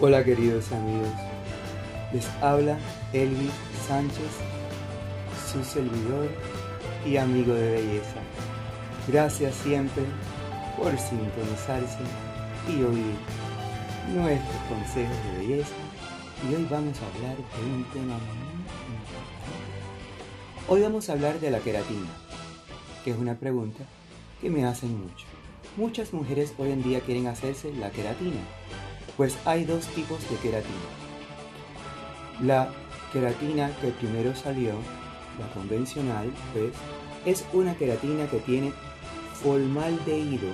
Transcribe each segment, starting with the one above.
Hola queridos amigos, les habla Elvis Sánchez, su servidor y amigo de belleza. Gracias siempre por sintonizarse y oír nuestros consejos de belleza. Y hoy vamos a hablar de un tema muy importante. Hoy vamos a hablar de la queratina, que es una pregunta que me hacen mucho. Muchas mujeres hoy en día quieren hacerse la queratina. Pues hay dos tipos de queratina. La queratina que primero salió, la convencional, pues, es una queratina que tiene formaldehído.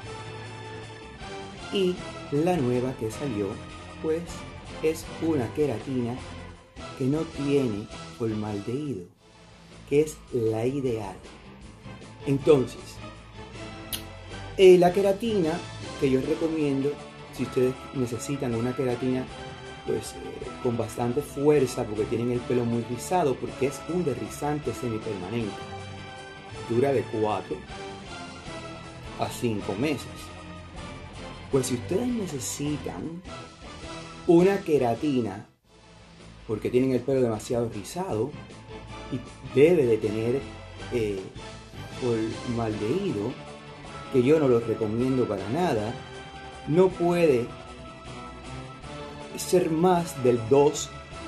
Y la nueva que salió, pues, es una queratina que no tiene formaldehído, que es la ideal. Entonces, la queratina que yo recomiendo, si ustedes necesitan una queratina pues con bastante fuerza porque tienen el pelo muy rizado, porque es un derrizante semipermanente, dura de 4 a 5 meses. Pues si ustedes necesitan una queratina porque tienen el pelo demasiado rizado y debe de tener formaldehído, que yo no lo recomiendo para nada, no puede ser más del 2%.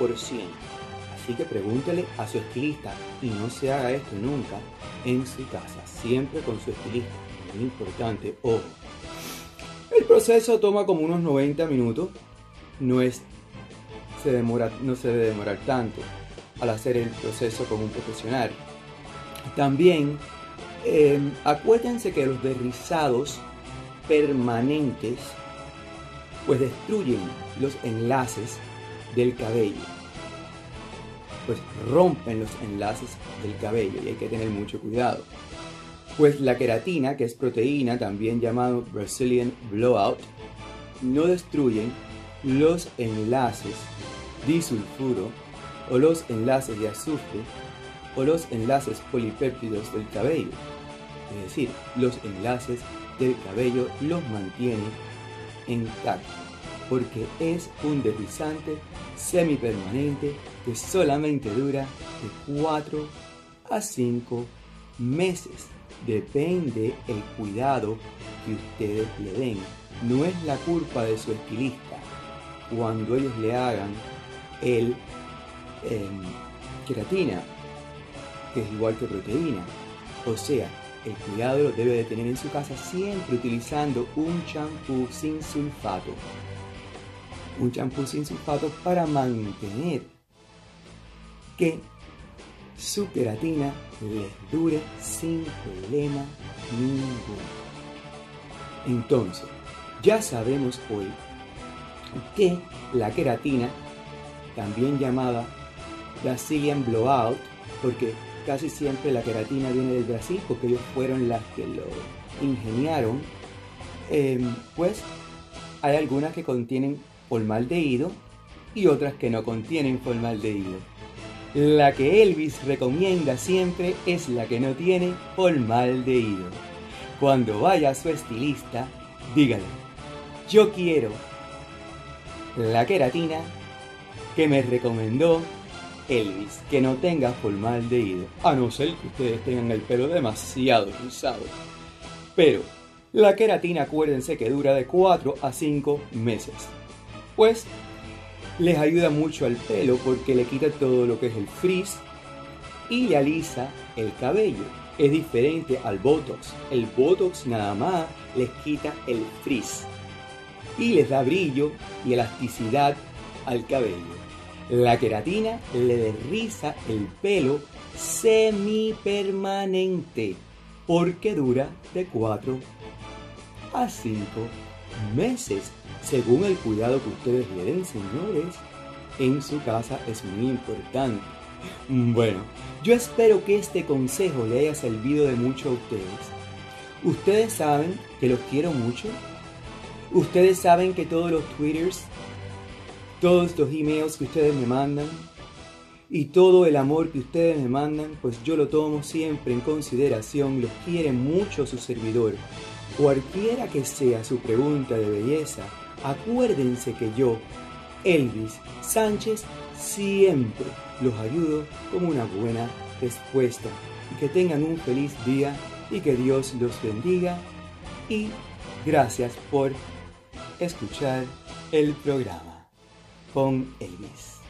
Así que pregúntele a su estilista y no se haga esto nunca en su casa, siempre con su estilista. Muy importante, ojo. El proceso toma como unos 90 minutos, no se debe demorar tanto al hacer el proceso con un profesional. También acuérdense que los derrizados permanentes pues destruyen los enlaces del cabello, pues rompen los enlaces del cabello y hay que tener mucho cuidado. Pues la queratina, que es proteína, también llamado Brazilian Blowout, no destruyen los enlaces disulfuro o los enlaces de azufre o los enlaces polipéptidos del cabello, es decir, los enlaces del cabello los mantiene intactos, porque es un derrizante semipermanente que solamente dura de 4 a 5 meses. Depende el cuidado que ustedes le den. No es la culpa de su estilista cuando ellos le hagan el queratina, que es igual que proteína. O sea, el cuidado lo debe de tener en su casa siempre utilizando un champú sin sulfato. Un champú sin sulfato para mantener que su queratina les dure sin problema ninguno. Entonces, ya sabemos hoy que la queratina, también llamada Brazilian Blowout, porque casi siempre la queratina viene del Brasil porque ellos fueron las que lo ingeniaron, pues hay algunas que contienen formaldehído y otras que no contienen formaldehído. La que Elvis recomienda siempre es la que no tiene formaldehído. Cuando vaya a su estilista, dígale: yo quiero la queratina que me recomendó Elvis, que no tenga formaldehído, a no ser que ustedes tengan el pelo demasiado rizado. Pero la queratina, acuérdense que dura de 4 a 5 meses. Pues les ayuda mucho al pelo porque le quita todo lo que es el frizz y le alisa el cabello. Es diferente al Botox. El Botox nada más les quita el frizz y les da brillo y elasticidad al cabello. La queratina le derriza el pelo semipermanente porque dura de 4 a 5 meses, según el cuidado que ustedes le den, señores. En su casa es muy importante. Bueno, yo espero que este consejo le haya servido de mucho a ustedes. Ustedes saben que los quiero mucho. Ustedes saben que todos los twitters, todos los emails que ustedes me mandan y todo el amor que ustedes me mandan, pues yo lo tomo siempre en consideración. Los quiere mucho su servidor. Cualquiera que sea su pregunta de belleza, acuérdense que yo Elvis Sánchez siempre los ayudo con una buena respuesta. Y que tengan un feliz día y que Dios los bendiga. Y gracias por escuchar el programa con Elvis.